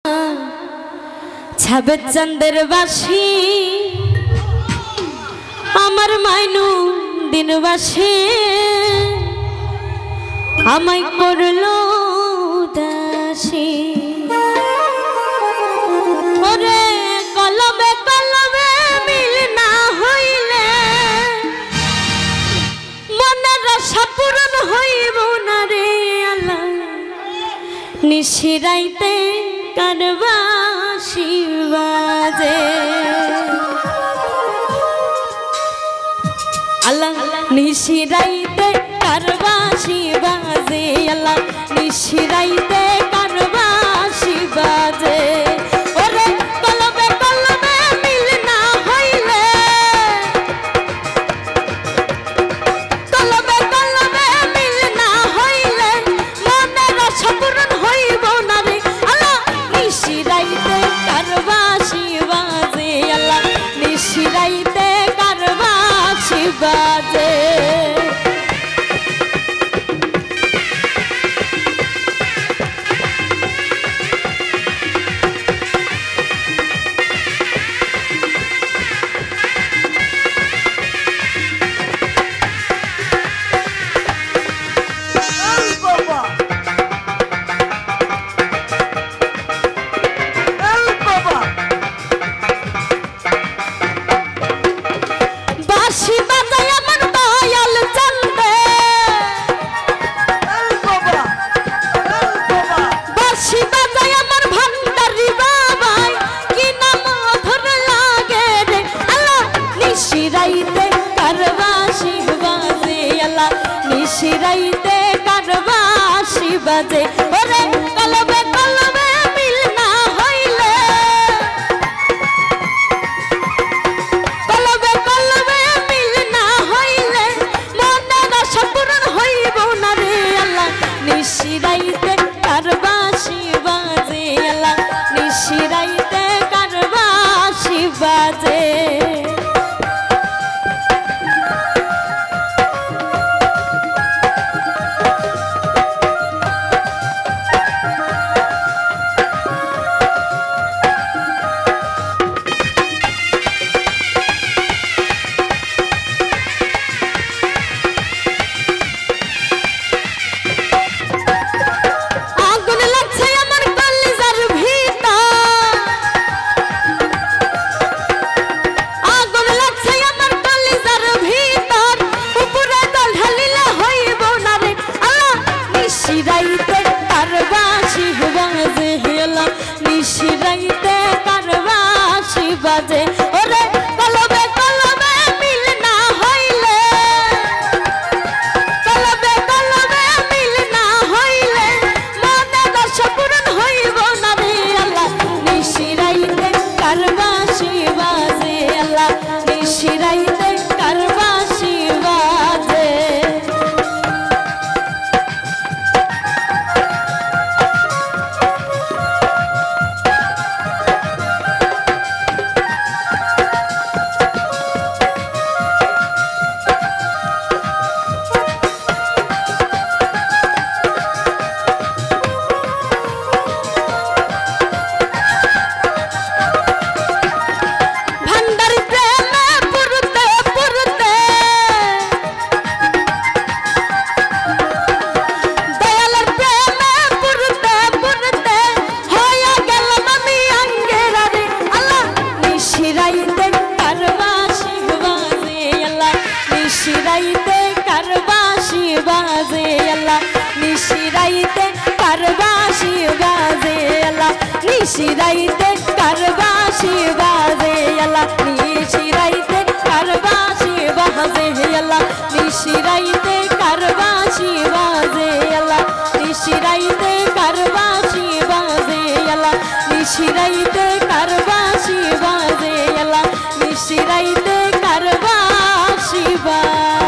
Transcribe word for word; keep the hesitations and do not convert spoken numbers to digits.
ছাবে চন্দের বাসি আমার মাইনু দিনবাসী আমায় করলো দাসী ওরে কলবে কলবে মিল না হইলে মনের আশা পূরণ হইব না রে আল্লাহ নিশিরাইতে কারবাসি বাজে আল্লাহ নিশিরাইতে কারবাসি বাজে আল্লাহ নিশিরাইতে কারবাসি বাজে ওরে কলবে কলবে মিল না হইলে কলবে কলবে মিল না হইলে মনের আশা পূরণ হইব না রে আল্লাহ নিশিরাইতে কারবাসি বাজে আল্লাহ নিশিরাইতে কারবাসি বাজে নিশিরাইতে কারবাসি বাজে ওরে কলবে কলবে মিল না হইলে কলবে কলবে মিল না হইলে মনের আশা পূরণ হইব না রে আল্লাহ নিশিরাইতে কারবাসি বাজে আল্লাহ নিশিরাইতে কারবাসি বাজে নিশিরাইতে কারবাসি বাজে আল্লাহ নিশিরাইতে কারবাসি বাজে ওরে কলবে কলবে মিল না হইলে কলবে কলবে মিল না হইলে মনের আশা পূরণ হইব না রে আল্লাহ নিশিরাইতে কারবাসি বাজে আল্লাহ নিশিরাইতে কারবাসি বাজে নিশিরাইতে কারবাসি বাজে আল্লাহ নিশিরাইতে কারবাসি বাজে আল্লাহ নিশিরাইতে কারবাসি বাজে আল্লাহ নিশিরাইতে কারবাসি বাজে আল্লাহ নিশিরাইতে কারবাসি বাজে আল্লাহ নিশিরাইতে কারবাসি বাজে আল্লাহ নিশিরাইতে কারবাসি বাজে আল্লাহ নিশিরাইতে কারবাসি বাজে